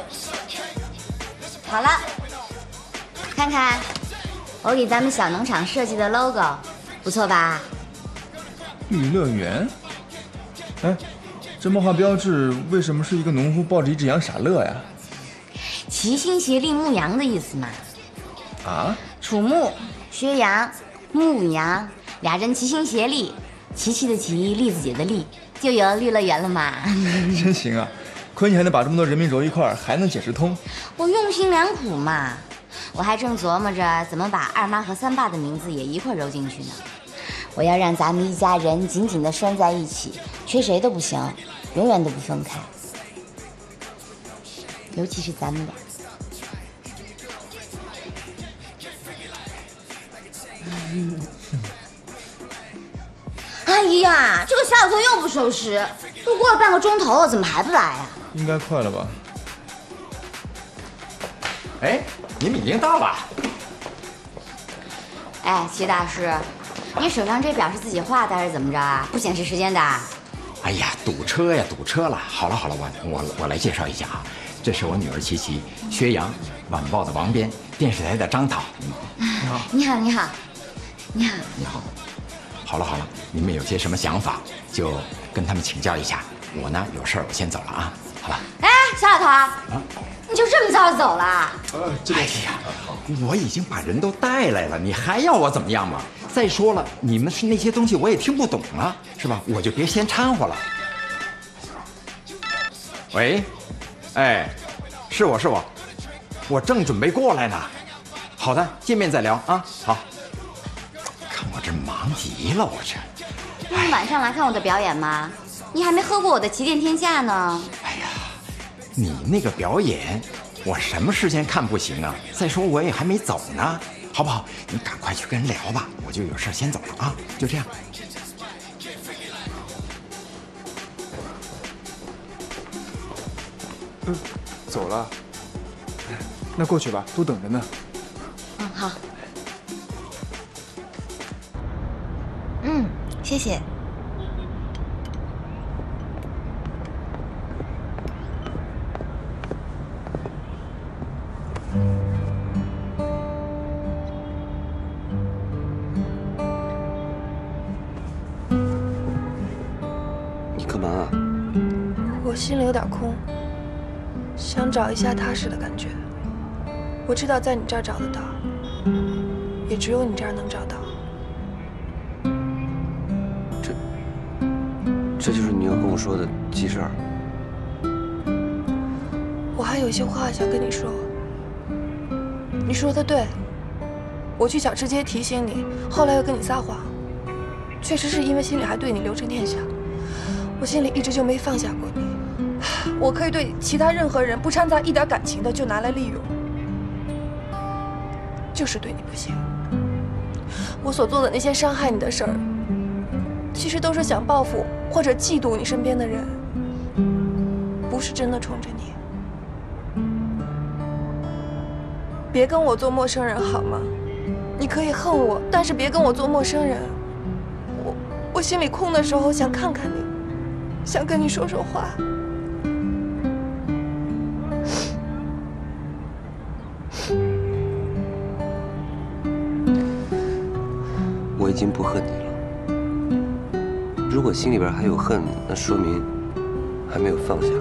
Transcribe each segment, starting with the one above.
好了，看看我给咱们小农场设计的 logo， 不错吧？ 娱乐园？哎，这漫画标志为什么是一个农夫抱着一只羊傻乐呀？ 齐心协力牧羊的意思嘛。 啊？ 楚牧、薛洋、牧羊，俩人齐心协力，琪琪的琪，栗子姐的栗，就有绿乐园了嘛。 真行啊！亏你还能把这么多人名揉一块儿，还能解释通。 我用心良苦嘛。我还正琢磨着怎么把二妈和三爸的名字也一块揉进去呢。我要让咱们一家人紧紧地拴在一起，缺谁都不行，永远都不分开。尤其是咱们俩。哎呀，这个小老头又不收拾，都过了半个钟头了，怎么还不来呀？ 应该快了吧？ 哎，你们已经到了。 哎，齐大师，你手上这表是自己画的还是怎么着啊？不显示时间的？ 哎呀，堵车呀，堵车了。好了好了，我来介绍一下啊，这是我女儿琪琪，薛洋，晚报的王编，电视台的张导。 你好。你好，你好，你好。 你好。好了好了，你们有些什么想法就跟他们请教一下。我呢有事儿，我先走了啊，好吧？ 哎，小老头，你就这么早走了？ 哎呀，我已经把人都带来了，你还要我怎么样吗？再说了，你们是那些东西我也听不懂啊，是吧？我就别先掺和了。喂，哎，是我，我正准备过来呢。好的，见面再聊啊。好。看我这忙极了，我这。 你晚上来看我的表演吗？你还没喝过我的旗舰天下呢。 哎呀，你那个表演，我什么时间看不行啊？再说我也还没走呢，好不好？你赶快去跟人聊吧，我就有事先走了啊，就这样。 走了。那过去吧，都等着呢。 好。谢谢。 你干嘛啊？ 我心里有点空，想找一下踏实的感觉。我知道在你这儿找得到，也只有你这儿能找到。 这就是你要跟我说的急事儿。 我还有一些话想跟你说。你说的对，我去小吃街提醒你，后来又跟你撒谎，确实是因为心里还对你留着念想。我心里一直就没放下过你。我可以对其他任何人不掺杂一点感情的就拿来利用，就是对你不行。我所做的那些伤害你的事儿，其实都是想报复或者嫉妒你身边的人，不是真的冲着你。别跟我做陌生人好吗？你可以恨我，但是别跟我做陌生人。我心里空的时候想看看你，想跟你说说话。 我已经不恨你了。如果心里边还有恨，那说明还没有放下。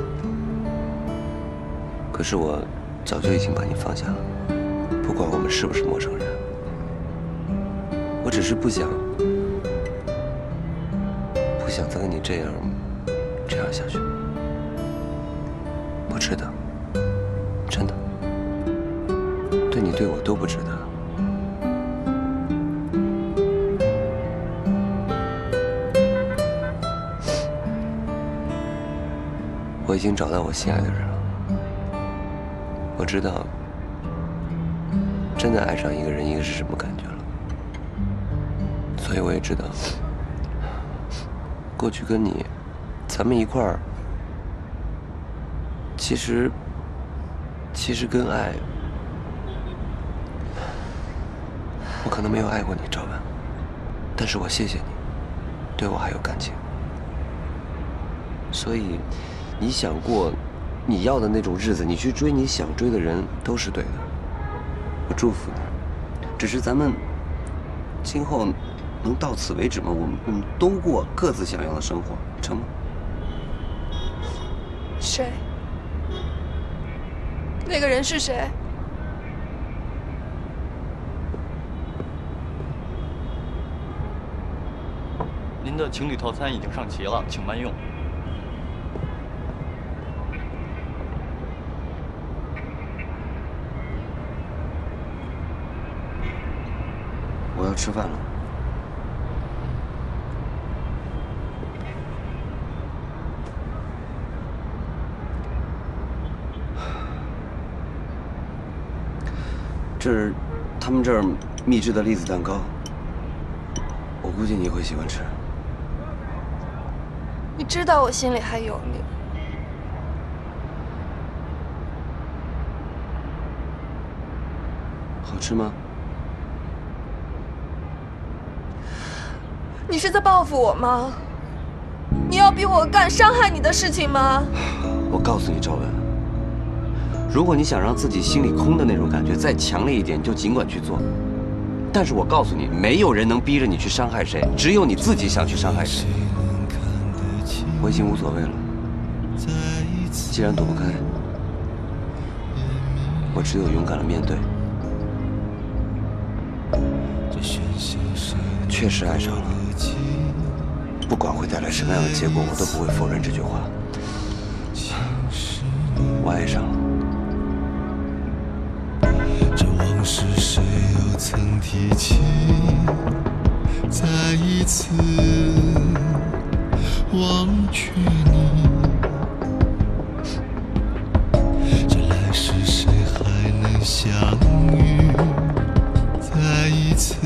可是我早就已经把你放下了，不管我们是不是陌生人。我只是不想再跟你这样下去。不值得，真的，对你对我都不值得。我已经找到我心爱的人了。我知道，真的爱上一个人应该是什么感觉了。所以我也知道，过去跟你，咱们一块儿，其实跟爱，我可能没有爱过你，赵文，但是我谢谢你，对我还有感情。所以，你想过你要的那种日子，你去追你想追的人都是对的。我祝福你，只是咱们今后能到此为止吗？我们都过各自想要的生活，成吗？ 谁？那个人是谁？ 您的情侣套餐已经上齐了，请慢用。 我要吃饭了。这是他们这儿秘制的栗子蛋糕，我估计你会喜欢吃。 你知道我心里还有你。 好吃吗？ 你是在报复我吗？你要逼我干伤害你的事情吗？ 我告诉你，赵文，如果你想让自己心里空的那种感觉再强烈一点，你就尽管去做。但是我告诉你，没有人能逼着你去伤害谁，只有你自己想去伤害谁。我已经无所谓了，既然躲不开，我只有勇敢的面对。确实爱上了，不管会带来什么样的结果，我都不会否认这句话。我爱上了。 这往事谁又曾提起？再一次忘却你，这来世谁还能相遇？再一次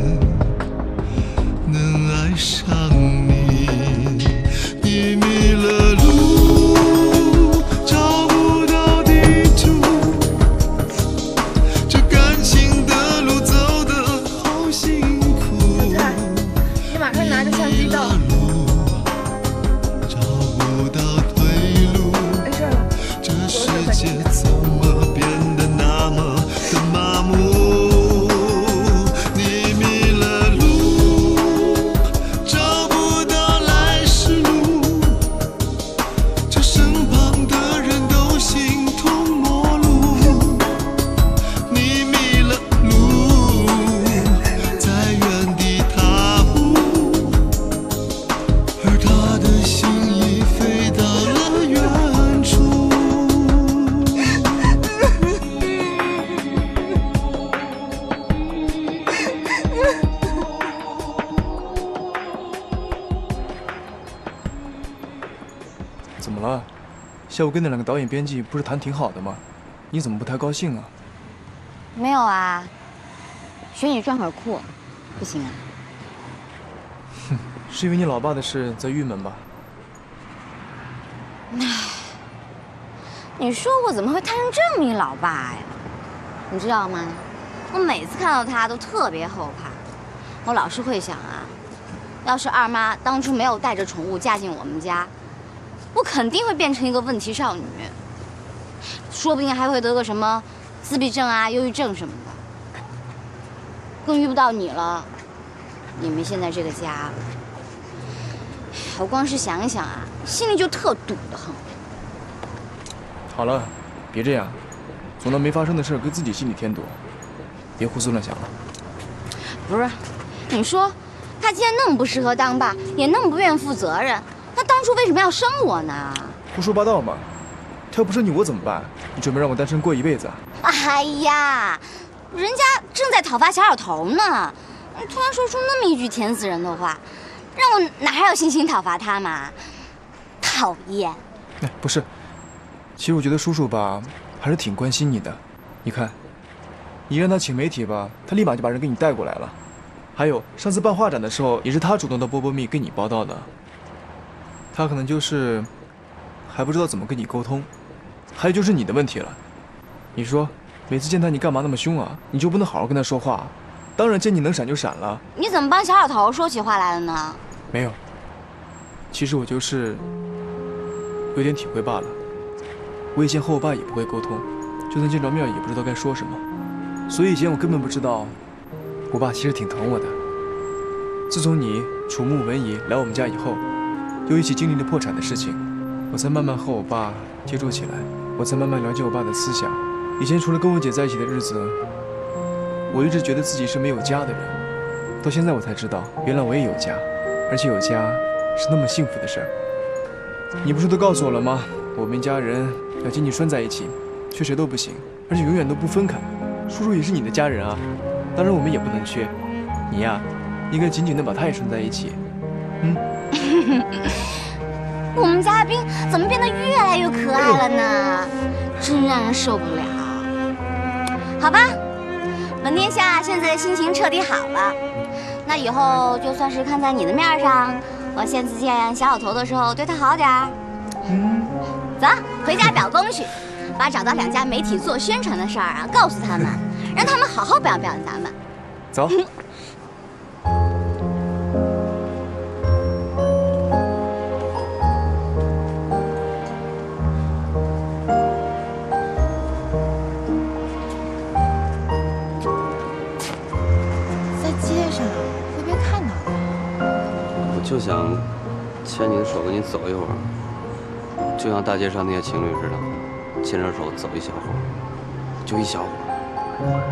能爱上你，你迷了路，找不到地图，这感情的路走得好辛苦。 小蔡，你马上拿着相机到。 找不到退路， 没事了。 这世界怎么变得那么的麻木？你迷了路，找不到来时路，这身旁的人都形同陌路。你迷了路，在原地踏步，而他的心已飞到了远处。 怎么了？下午跟那两个导演编辑不是谈挺好的吗？你怎么不太高兴啊？ 没有啊，学你转会儿裤，不行啊？ 是因为你老爸的事在郁闷吧？ 你说我怎么会摊上这么一老爸呀？你知道吗？我每次看到他都特别后怕，我老是会想啊，要是二妈当初没有带着宠物嫁进我们家，我肯定会变成一个问题少女，说不定还会得个什么自闭症啊、忧郁症什么的。更遇不到你了，也没现在这个家了。我光是想一想啊，心里就特堵得很。 好了，别这样，总拿没发生的事给自己心里添堵，别胡思乱想了。 不是，你说他既然那么不适合当爸，也那么不愿负责任，那当初为什么要生我呢？ 胡说八道嘛！他要不是你，我怎么办？你准备让我单身过一辈子啊？ 哎呀，人家正在讨伐小老头呢，你突然说出那么一句甜死人的话，让我哪还有心情讨伐他嘛？讨厌！ 哎，不是，其实我觉得叔叔吧，还是挺关心你的。你看，你让他请媒体吧，他立马就把人给你带过来了。还有上次办画展的时候，也是他主动到波波蜜跟你报道的。他可能就是还不知道怎么跟你沟通。还有就是你的问题了，你说每次见他你干嘛那么凶啊？你就不能好好跟他说话？当然见你能闪就闪了。 你怎么帮小老头说起话来了呢？ 没有，其实我就是有点体会罢了。 我以前和我爸也不会沟通，就算见着面也不知道该说什么，所以以前我根本不知道，我爸其实挺疼我的。自从你、楚木、文怡来我们家以后，又一起经历了破产的事情，我才慢慢和我爸接触起来，我才慢慢了解我爸的思想。以前除了跟我姐在一起的日子，我一直觉得自己是没有家的人，到现在我才知道，原来我也有家，而且有家是那么幸福的事儿。你不是都告诉我了吗？我们一家人要紧紧拴在一起，缺谁都不行，而且永远都不分开。叔叔也是你的家人啊，当然我们也不能缺。你呀，应该紧紧地把他也拴在一起。 我们家的冰怎么变得越来越可爱了呢？真让人受不了。好吧，文天下现在心情彻底好了，那以后就算是看在你的面上，我下次见小老头的时候对他好点儿。走，回家表功去，把找到2家媒体做宣传的事儿啊告诉他们，让他们好好表扬咱们。 走。 在街上会被看到的。 我就想牵你的手跟你走一会儿，就像大街上那些情侣似的，牵着手走一小会儿，就一小会儿。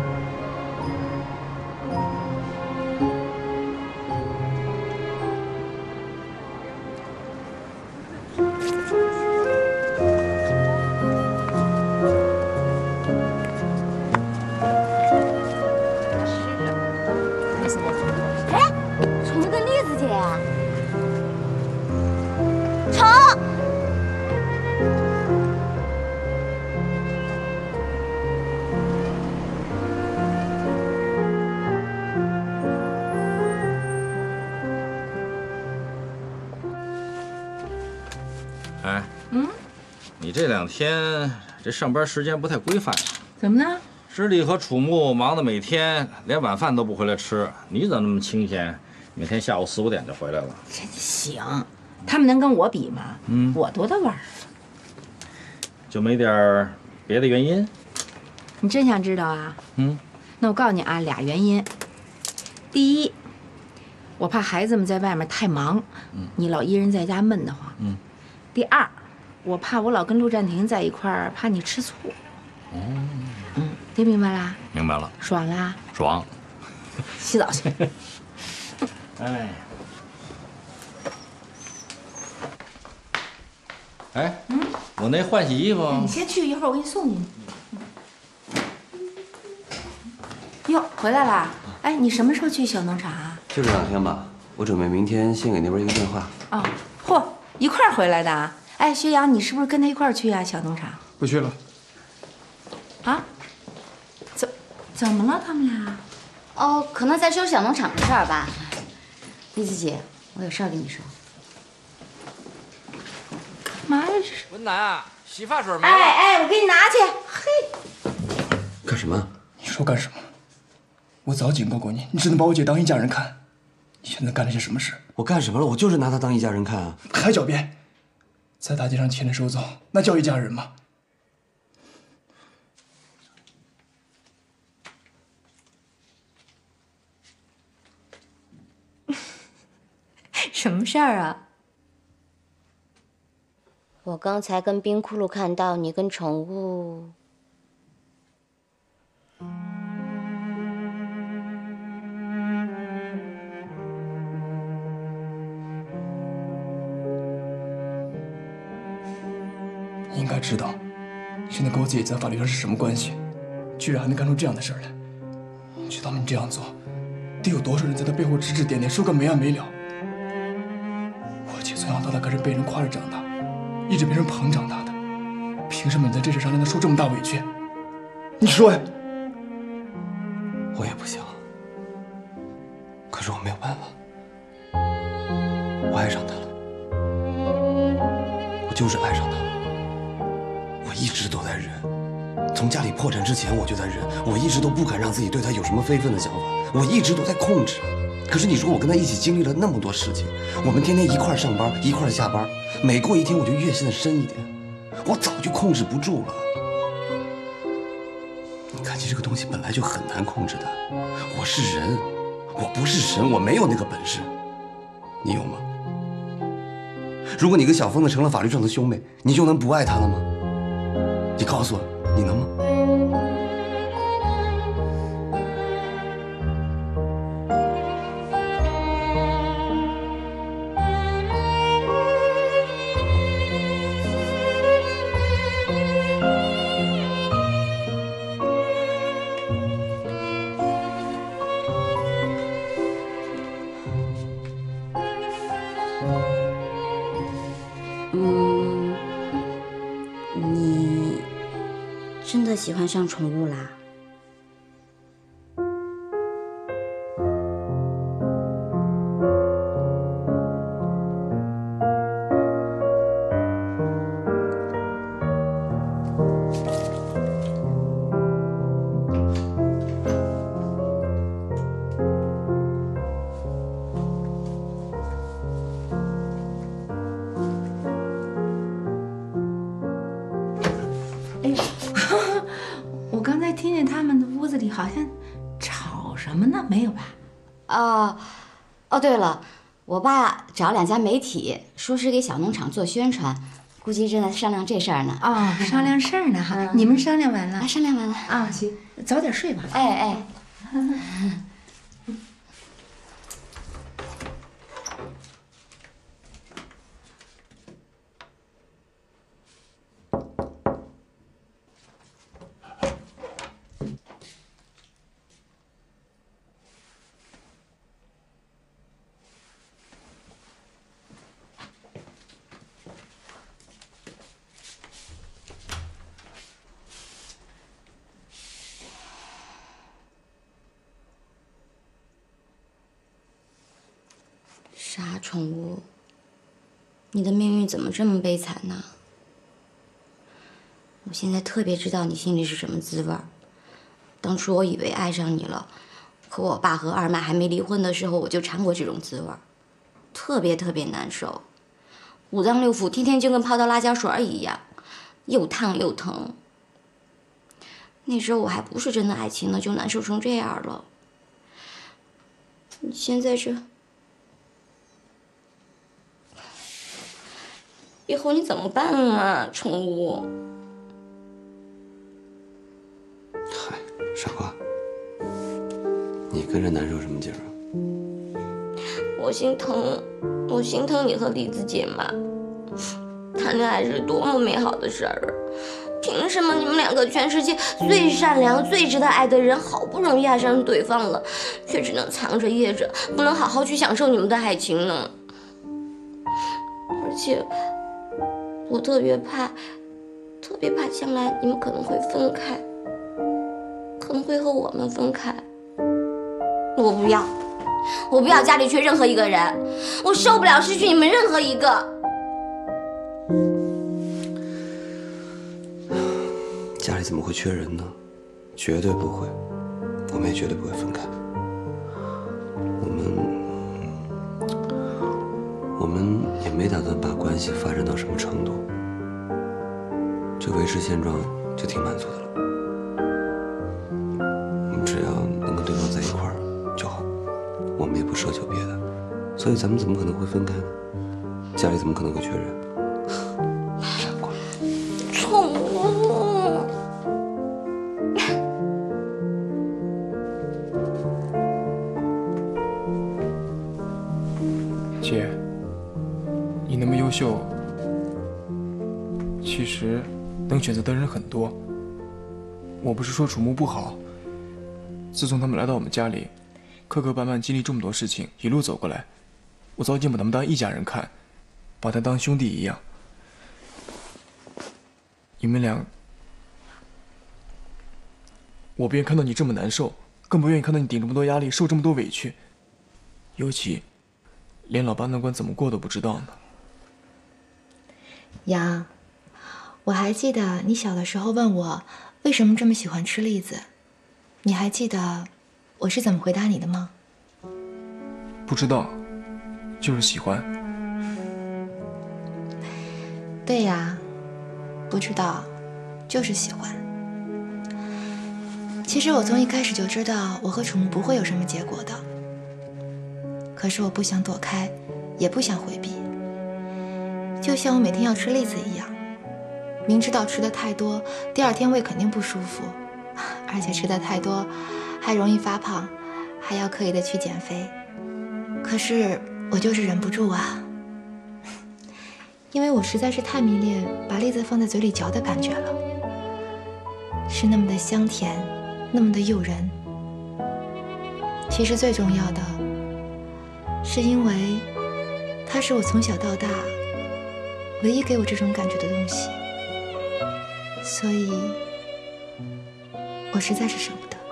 哎，你这2天这上班时间不太规范呀？ 怎么呢？ 师弟和楚木忙得每天连晚饭都不回来吃，你怎么那么清闲？每天下午4、5点就回来了。 真行，他们能跟我比吗？我多大腕儿？ 就没点别的原因？ 你真想知道啊？那我告诉你啊，2原因。第一，我怕孩子们在外面太忙，你老一人在家闷得慌。第二，我怕我老跟陆占庭在一块儿，怕你吃醋。听明白啦？ 明白了。 爽啦？ 爽。 洗澡去。 哎，我那换洗衣服。 你先去，一会儿我给你送进去。哟，回来啦！哎，你什么时候去小农场啊？ 就这2天吧，我准备明天先给那边一个电话。 哦，嚯，一块儿回来的啊？哎，薛洋，你是不是跟他一块儿去啊？小农场？ 不去了。 啊？怎么了？他们俩？ 哦，可能在说小农场的事儿吧。栗子姐，我有事儿跟你说。 妈呀！ 文楠啊，洗发水没了。 哎，我给你拿去。嘿， 干什么？ 你说干什么？我早警告过你，你只能把我姐当一家人看。你现在干了些什么事？ 我干什么了？我就是拿她当一家人看啊！ 还狡辩，在大街上牵着手走，那叫一家人吗？ 什么事儿啊？ 我刚才跟冰窟窿看到你跟宠物。 你应该知道，现在跟我自己在法律上是什么关系，居然还能干出这样的事儿来。你知道吗？你这样做，得有多少人在他背后指指点点，说个没完没了。我姐从小到大可是被人夸着长大，一直被人捧长大的，凭什么你在这事上让她受这么大委屈？你说呀？ 我也不行，可是我没有办法，我爱上他了，我就是爱上他了。我一直都在忍，从家里破产之前我就在忍，我一直都不敢让自己对他有什么非分的想法，我一直都在控制。可是你说我跟他一起经历了那么多事情，我们天天一块上班，一块下班，每过一天我就越陷深一点。 我早就控制不住了。感情这个东西本来就很难控制的。我是人，我不是神，我没有那个本事。你有吗？如果你跟小疯子成了法律上的兄妹，你就能不爱他了吗？你告诉我，你能吗？ 你真的喜欢上宠物啦？ 我刚才听见他们的屋子里好像吵什么呢？没有吧？ 哦，对了，我爸找2家媒体，说是给小农场做宣传，估计正在商量这事儿呢。 哦，商量事儿呢哈。你们商量完了？ 商量完了。 啊，行，早点睡吧。 哎。傻宠物，你的命运怎么这么悲惨呢？我现在特别知道你心里是什么滋味儿。当初我以为爱上你了，可我爸和二妈还没离婚的时候，我就尝过这种滋味儿，特别难受，5脏6腑天天就跟泡到辣椒水一样，又烫又疼。那时候我还不是真的爱情呢，就难受成这样了。你现在这，以后你怎么办啊，宠物？ 嗨，傻瓜，你跟着难受什么劲儿啊？ 我心疼你和栗子姐嘛。谈恋爱是多么美好的事儿，凭什么你们2个全世界最善良、最值得爱的人，好不容易爱上对方了，却只能藏着掖着，不能好好去享受你们的爱情呢？而且，我特别怕将来你们可能会分开，可能会和我们分开。我不要家里缺任何一个人，我受不了失去你们任何一个。 家里怎么会缺人呢？绝对不会，我们也绝对不会分开。我们也没打算把关系发展到什么程度，就维持现状就挺满足的了。我们只要能跟对方在一块儿就好，我们也不奢求别的，所以咱们怎么可能会分开呢？家里怎么可能会缺人？傻瓜， 宠物。 姐，你那么优秀，其实能选择的人很多。我不是说楚木不好，自从他们来到我们家里，磕磕绊绊经历这么多事情，一路走过来，我早已经把他们当一家人看，把他当兄弟一样。你们俩，我不愿意看到你这么难受，更不愿意看到你顶这么多压力，受这么多委屈，尤其连老八那关怎么过都不知道呢。 杨，我还记得你小的时候问我为什么这么喜欢吃栗子，你还记得我是怎么回答你的吗？ 不知道，就是喜欢。 对呀，不不知道，就是喜欢。其实我从一开始就知道我和楚木不会有什么结果的，可是我不想躲开，也不想回避。就像我每天要吃栗子一样，明知道吃的太多，第二天胃肯定不舒服，而且吃的太多还容易发胖，还要刻意的去减肥。可是我就是忍不住啊，因为我实在是太迷恋把栗子放在嘴里嚼的感觉了，是那么的香甜，那么的诱人。其实最重要的是因为它是我从小到大唯一给我这种感觉的东西，所以我实在是舍不得。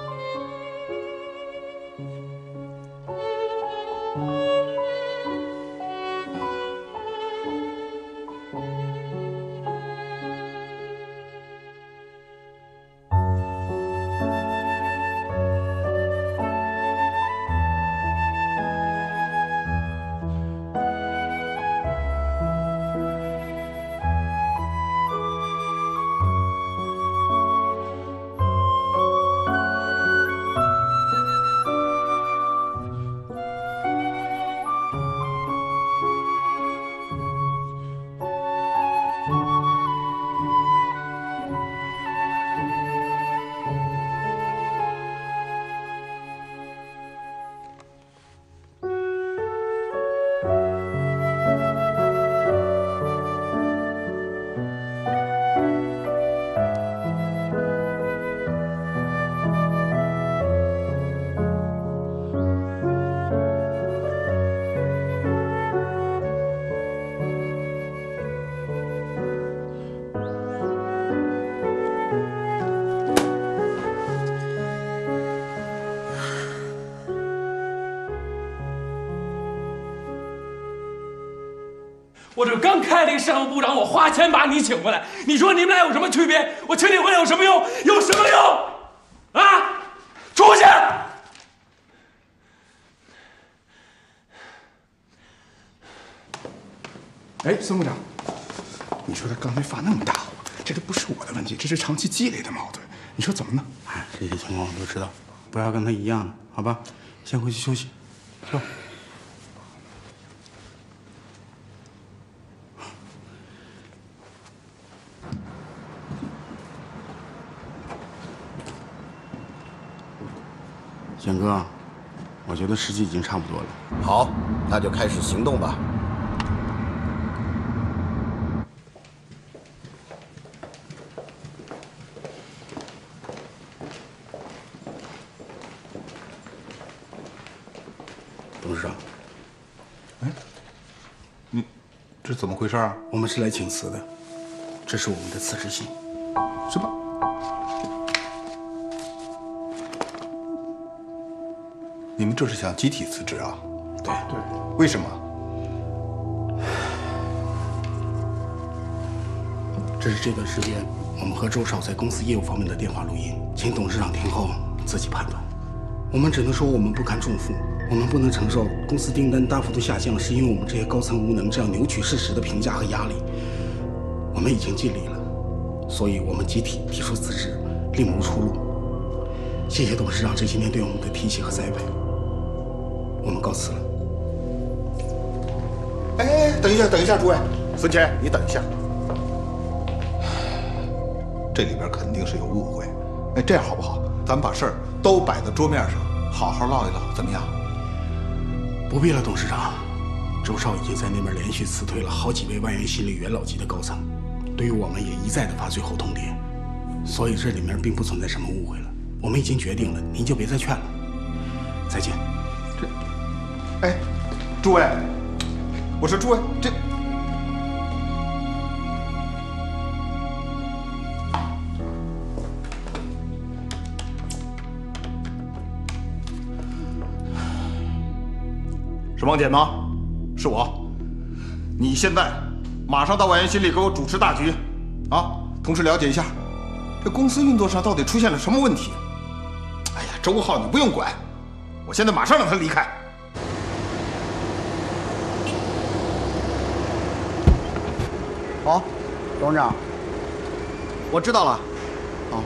我这刚开了一商务部长，我花钱把你请回来，你说你们俩有什么区别？我请你回来有什么用？有什么用？啊！出去！ 哎，孙部长，你说他刚才发那么大火，这都不是我的问题，这是长期积累的矛盾。你说怎么弄？ 哎，这些情况我都知道，不要跟他一样，好吧？先回去休息，去吧。简哥，我觉得时机已经差不多了。 好，那就开始行动吧。 董事长， 哎，你这怎么回事啊？ 我们是来请辞的，这是我们的辞职信。 什么？你们这是想集体辞职啊？ 对对。 为什么？ 这是这段时间我们和周少在公司业务方面的电话录音，请董事长听后自己判断。我们只能说我们不堪重负，我们不能承受公司订单大幅度下降是因为我们这些高层无能这样扭曲事实的评价和压力。我们已经尽力了，所以我们集体提出辞职，另无出路。谢谢董事长这些年对我们的提携和栽培。我们告辞了。 哎，等一下，等一下，诸位，孙乾，你等一下，这里边肯定是有误会。哎，这样好不好？咱们把事儿都摆在桌面上，好好唠一唠，怎么样？ 不必了，董事长。周少已经在那边连续辞退了好几位万元心理元老级的高层，对于我们也一再的发最后通牒，所以这里面并不存在什么误会了。我们已经决定了，您就别再劝了。再见。 哎，诸位，我说诸位，这是王简吗？是我。你现在马上到万元心理给我主持大局，啊，同时了解一下这公司运作上到底出现了什么问题。哎呀，周浩你不用管，我现在马上让他离开。 好，董事长， 我知道了。好。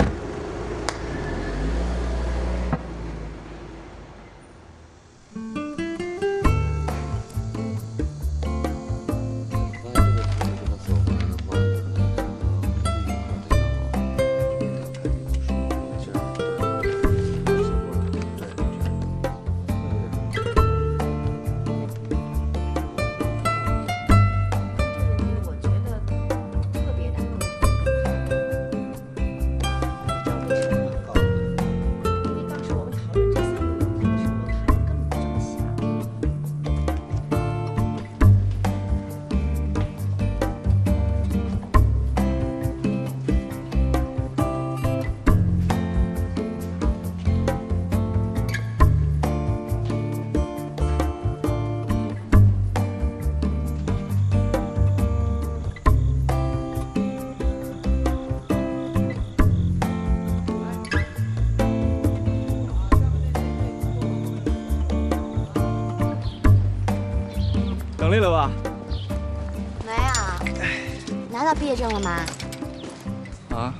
等累了吧？ 没有。拿到毕业证了吗？ 啊？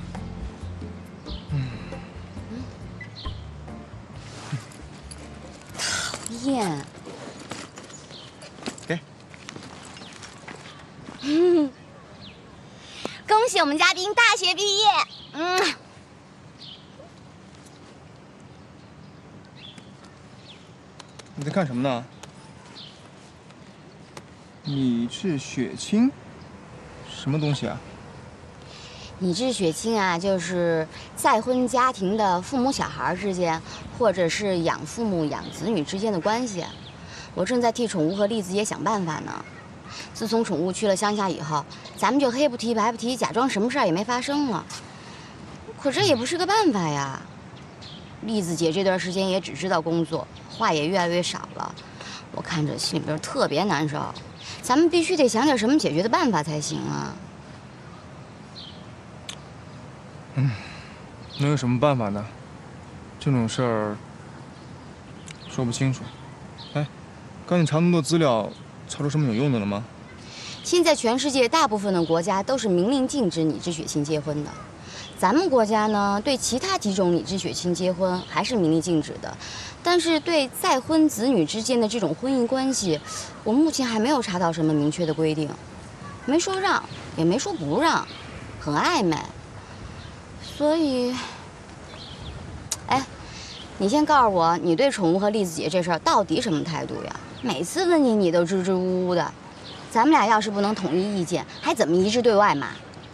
讨厌。 给。 恭喜我们嘉宾大学毕业。 你在看什么呢？拟制血亲，什么东西啊？ 拟制血亲啊，就是再婚家庭的父母小孩之间，或者是养父母养子女之间的关系。我正在替宠物和栗子姐想办法呢。自从宠物去了乡下以后，咱们就黑不提白不提，假装什么事儿也没发生了。可这也不是个办法呀。栗子姐这段时间也只知道工作，话也越来越少了，我看着心里边特别难受。咱们必须得想点什么解决的办法才行啊。 能有什么办法呢？这种事儿说不清楚。哎，刚你查那么多资料，查出什么有用的了吗？ 现在全世界大部分的国家都是明令禁止拟制血亲结婚的，咱们国家呢，对其他几种拟制血亲结婚还是明令禁止的，但是对再婚子女之间的这种婚姻关系，我目前还没有查到什么明确的规定，没说让，也没说不让，很暧昧。所以，哎，你先告诉我，你对宠物和栗子姐这事儿到底什么态度呀？每次问你，你都支支吾吾的。咱们俩要是不能统一意见，还怎么一致对外嘛？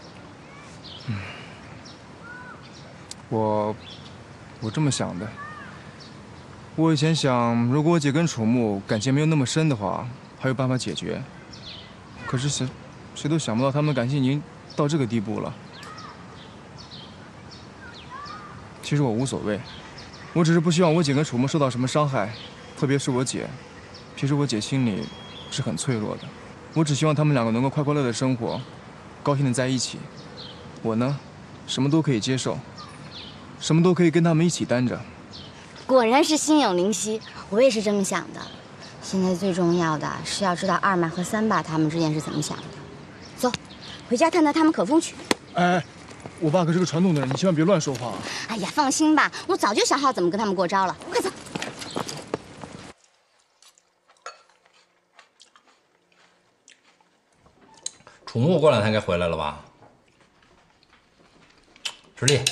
我这么想的。我以前想，如果我姐跟楚木感情没有那么深的话，还有办法解决。可是谁都想不到他们的感情已经到这个地步了。其实我无所谓，我只是不希望我姐跟楚木受到什么伤害，特别是我姐。其实我姐心里是很脆弱的，我只希望他们两个能够快快乐乐的生活，高兴的在一起。我呢，什么都可以接受，什么都可以跟他们一起担着。 果然是心有灵犀，我也是这么想的。现在最重要的是要知道二妈和三爸他们之间是怎么想的。走，回家探探他们可风去。 哎，我爸可是个传统的人，你千万别乱说话。 哎呀，放心吧，我早就想好怎么跟他们过招了。快走。 楚木过两天该回来了吧？直立。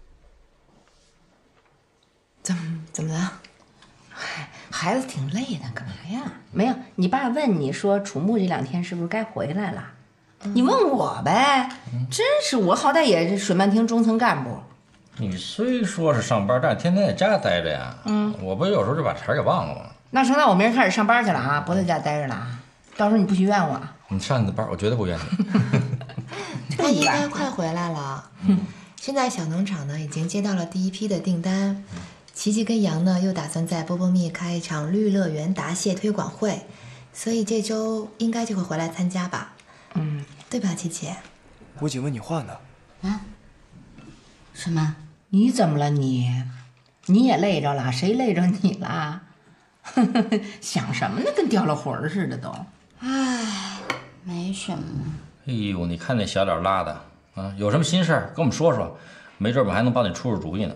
怎么了？孩子挺累的，干嘛呀？没有，你爸问你说楚木这2天是不是该回来了？你问我呗。真是我好歹也是水漫厅中层干部。 你虽说是上班，但天天在家待着呀。我不有时候就把茬给忘了吗？ 那成，那我明儿开始上班去了啊，不在家待着了啊。到时候你不许怨我。 你上你的班，我绝对不怨你。 他应该快回来了。现在小农场呢已经接到了第1批的订单。琪琪跟杨呢又打算在波波蜜开一场绿乐园答谢推广会，所以这周应该就会回来参加吧。对吧，琪琪？ 我姐问你话呢。 啊？什么？ 你怎么了你？你也累着了？谁累着你了？想什么呢？跟掉了魂儿似的都。 唉，没什么。 哎呦，你看那小脸拉的啊，有什么心事儿跟我们说说，没准我们还能帮你出出主意呢。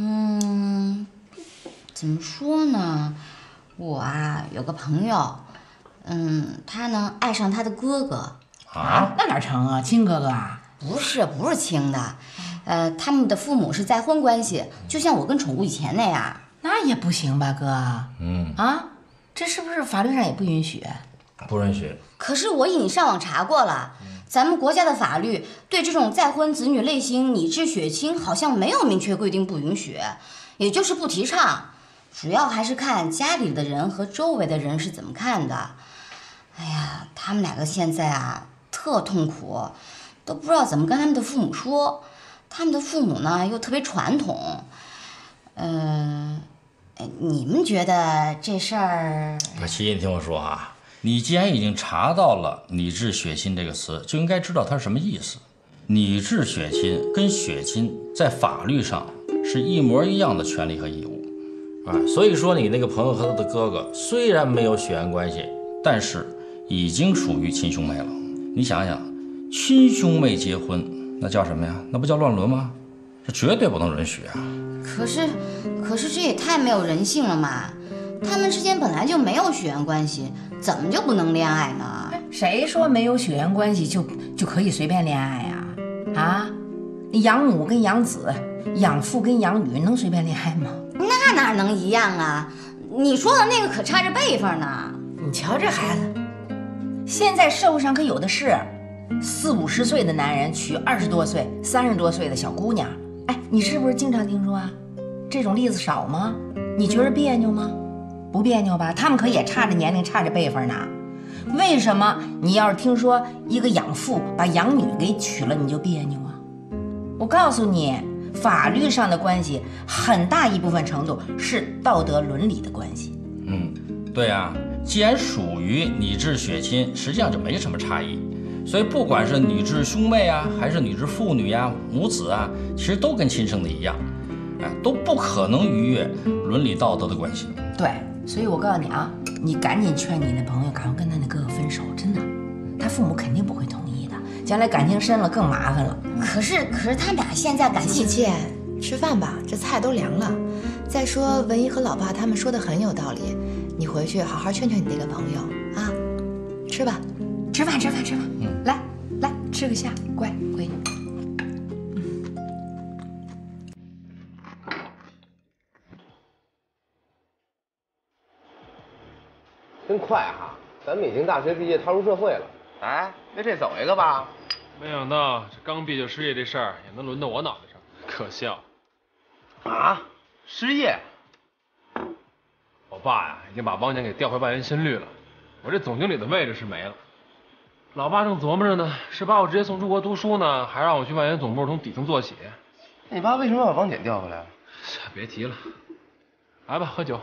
怎么说呢？我啊有个朋友，他呢爱上他的哥哥。 啊？那哪成啊？亲哥哥啊？ 不是亲的，他们的父母是再婚关系，就像我跟宠物以前那样。 那也不行吧，哥？这是不是法律上也不允许？ 不允许。 可是我已经上网查过了，咱们国家的法律对这种再婚子女类型拟制血亲好像没有明确规定不允许，也就是不提倡，主要还是看家里的人和周围的人是怎么看的。哎呀，他们2个现在啊特痛苦，都不知道怎么跟他们的父母说。他们的父母呢又特别传统。你们觉得这事儿？ 齐，你听我说啊，你既然已经查到了拟制血亲这个词，就应该知道它是什么意思。拟制血亲跟血亲在法律上是一模一样的权利和义务啊。所以说你那个朋友和他的哥哥虽然没有血缘关系，但是已经属于亲兄妹了。你想想，亲兄妹结婚那叫什么呀？那不叫乱伦吗？这绝对不能允许啊！ 可是这也太没有人性了嘛！他们之间本来就没有血缘关系，怎么就不能恋爱呢？ 谁说没有血缘关系就可以随便恋爱呀？啊，养母跟养子、养父跟养女能随便恋爱吗？ 那哪能一样啊？你说的那个可差着辈分呢。 你瞧这孩子，现在社会上可有的是，40、50岁的男人娶20多岁、30多岁的小姑娘。哎，你是不是经常听说啊？这种例子少吗？你觉得别扭吗？不别扭吧？他们可也差着年龄、差着辈分呢。为什么你要是听说一个养父把养女给娶了，你就别扭啊？我告诉你，法律上的关系很大一部分程度是道德伦理的关系。 对啊，既然属于拟制血亲，实际上就没什么差异。所以不管是拟制兄妹啊，还是拟制父女啊、母子啊，其实都跟亲生的一样，都不可能逾越伦理道德的关系。 对，所以我告诉你啊，你赶紧劝你那朋友赶快跟他那哥哥分手，真的，他父母肯定不会同意的，将来感情深了更麻烦了。 可是他们俩现在感情…… 姐，吃饭吧，这菜都凉了。再说文一和老爸他们说的很有道理，你回去好好劝劝你那个朋友啊，吃吧。 吃饭，来吃个虾，乖闺女。 真快哈，咱们已经大学毕业，踏入社会了。哎，为这走一个吧。 没想到这刚毕业失业这事儿也能轮到我脑袋上，可笑。 啊？失业？ 我爸呀，已经把王姐给调回万元新律了，我这总经理的位置是没了。老爸正琢磨着呢，是把我直接送出国读书呢，还让我去万元总部从底层做起。 你爸为什么要把王姐调回来？ 别提了。来吧，喝酒。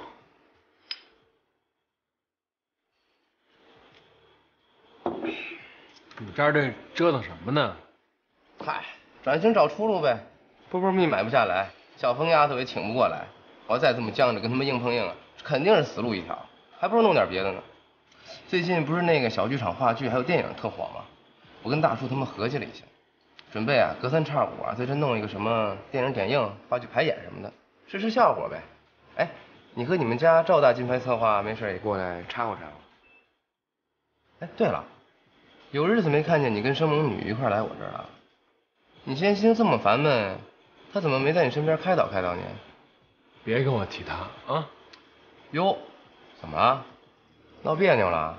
你这儿这折腾什么呢？ 嗨，转型找出路呗。波波蜜买不下来，小峰丫头也请不过来，我再这么犟着跟他们硬碰硬啊，肯定是死路一条，还不如弄点别的呢。最近不是那个小剧场话剧还有电影特火吗？我跟大叔他们合计了一下，准备啊隔三差五啊在这弄一个什么电影点映、话剧排演什么的，试试效果呗。哎，你和你们家赵大金牌策划没事也过来插和插和。哎，对了，有日子没看见你跟生猛女一块来我这儿了。你现在心情这么烦闷，他怎么没在你身边开导开导你？ 别跟我提他啊！ 哟，怎么了？闹别扭了？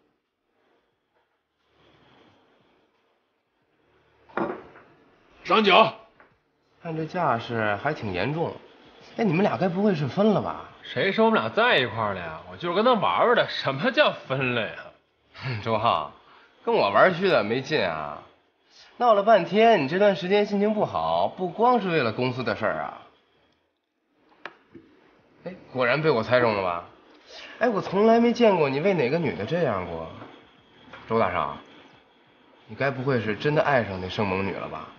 赏酒。 看这架势还挺严重。哎，你们俩该不会是分了吧？ 谁说我们俩在一块儿了呀？我就是跟他玩玩的。什么叫分了呀？ 周浩，跟我玩去的没劲啊！闹了半天，你这段时间心情不好，不光是为了公司的事儿啊。哎，果然被我猜中了吧？哎，我从来没见过你为哪个女的这样过。周大少，你该不会是真的爱上那生猛女了吧？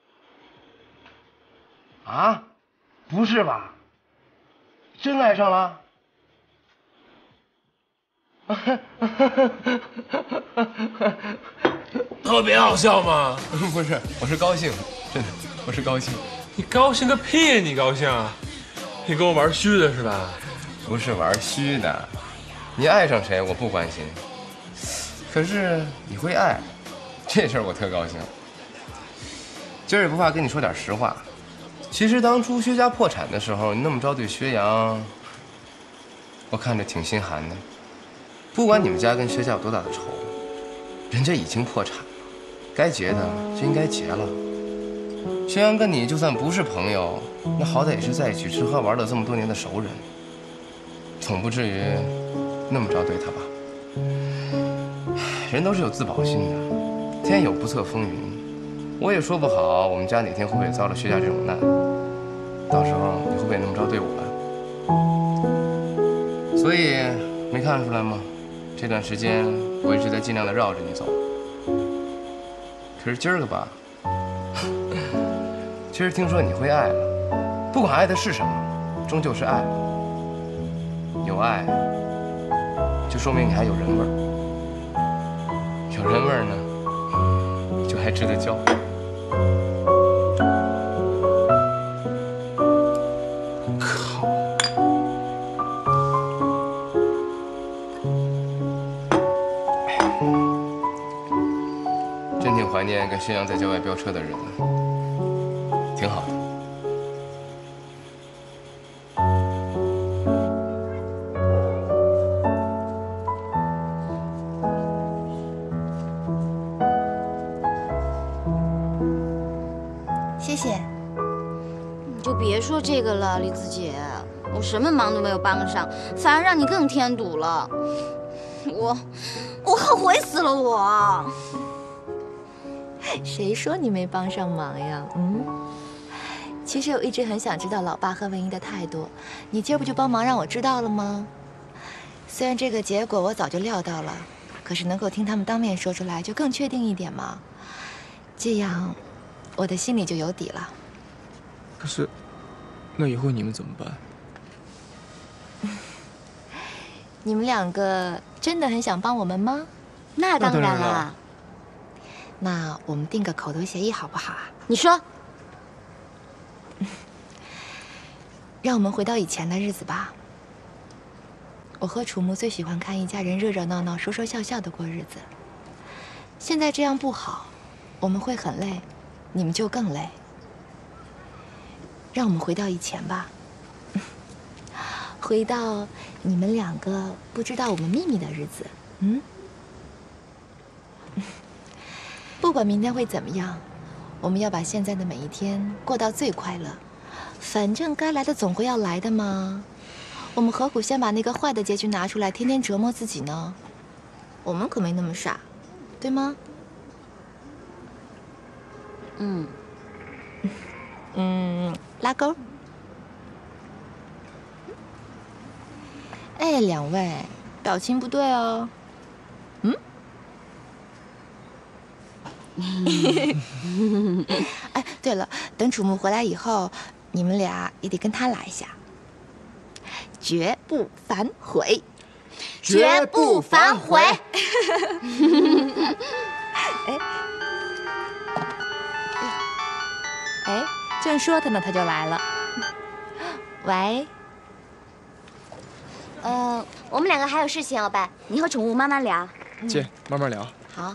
啊？不是吧？真爱上了？ 特别好笑吗？ 不是，我是高兴，真的，我是高兴。 你高兴个屁！你高兴？你跟我玩虚的是吧？ 不是玩虚的，你爱上谁我不关心，可是你会爱，这事儿我特高兴。今儿也不怕跟你说点实话，其实当初薛家破产的时候，你那么着对薛洋，我看着挺心寒的。不管你们家跟薛家有多大的仇，人家已经破产了，该结的就应该结了。薛洋跟你就算不是朋友，那好歹也是在一起吃喝玩乐这么多年的熟人，总不至于那么着对他吧？人都是有自保心的，天有不测风云，我也说不好我们家哪天会不会遭了薛家这种难，到时候你会不会那么着对我？所以没看出来吗？这段时间我一直在尽量的绕着你走。可是今儿个吧，其实听说你会爱了，不管爱的是什么，终究是爱了。有爱，就说明你还有人味儿。有人味儿呢，就还值得交。 靠！ 真挺怀念跟薛洋在郊外飙车的日子，挺好的。 谢谢。你就别说这个了，李子姐，我什么忙都没有帮上，反而让你更添堵了。我后悔死了我。 谁说你没帮上忙呀？其实我一直很想知道老爸和文一的态度，你今儿不就帮忙让我知道了吗？虽然这个结果我早就料到了，可是能够听他们当面说出来，就更确定一点嘛。这样，我的心里就有底了。 可是，那以后你们怎么办？ 你们两个真的很想帮我们吗？ 那当然了。 那我们定个口头协议好不好啊？ 你说。 让我们回到以前的日子吧。我和楚木最喜欢看一家人热热闹闹、说说笑笑的过日子。现在这样不好，我们会很累，你们就更累。让我们回到以前吧，回到你们两个不知道我们秘密的日子。不管明天会怎么样，我们要把现在的每一天过到最快乐。反正该来的总会要来的嘛，我们何苦先把那个坏的结局拿出来，天天折磨自己呢？我们可没那么傻，对吗？拉钩。哎，两位，表情不对哦。哎，对了，等楚木回来以后，你们俩也得跟他来一下，绝不反悔， 绝不反悔。 哎，正说他呢，他就来了。喂， 我们两个还有事情要办，你和宠物慢慢聊。 姐，慢慢聊。 好。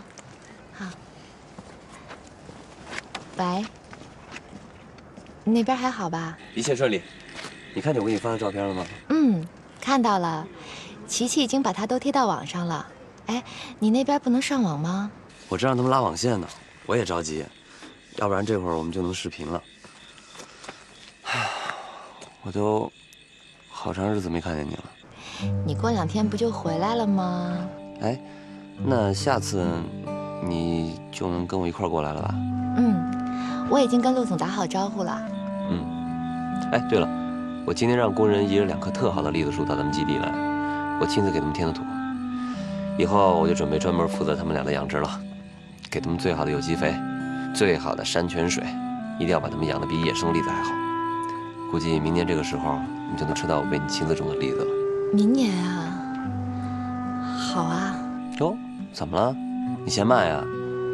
喂，你那边还好吧？ 一切顺利。你看见我给你发的照片了吗？ 看到了，琪琪已经把它都贴到网上了。哎，你那边不能上网吗？ 我正让他们拉网线呢，我也着急，要不然这会儿我们就能视频了。我都好长日子没看见你了。 你过2天不就回来了吗？ 哎，那下次你就能跟我一块儿过来了吧？ 我已经跟陆总打好招呼了。 哎，对了，我今天让工人移了2棵特好的栗子树到咱们基地来，我亲自给他们添的土。以后我就准备专门负责他们俩的养殖了，给他们最好的有机肥，最好的山泉水，一定要把他们养得比野生栗子还好。估计明年这个时候，你就能吃到我为你亲自种的栗子了。 明年啊， 好啊。 哟，怎么了？你嫌慢呀？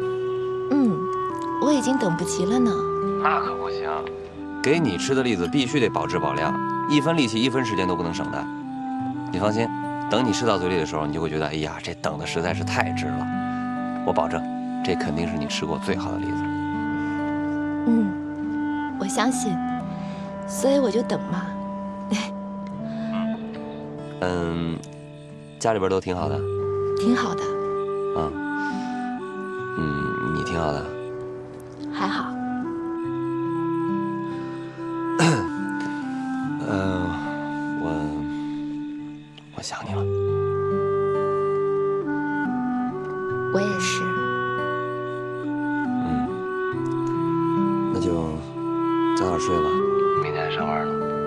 我已经等不及了呢。 那可不行，给你吃的栗子必须得保质保量，1分力气1分时间都不能省的。你放心，等你吃到嘴里的时候，你就会觉得，哎呀，这等的实在是太值了。我保证，这肯定是你吃过最好的栗子。 我相信，所以我就等嘛。 家里边都挺好的。 挺好的。 你挺好的。 还好。 我想你了。 我也是。 那就早点睡吧，明天还上班呢。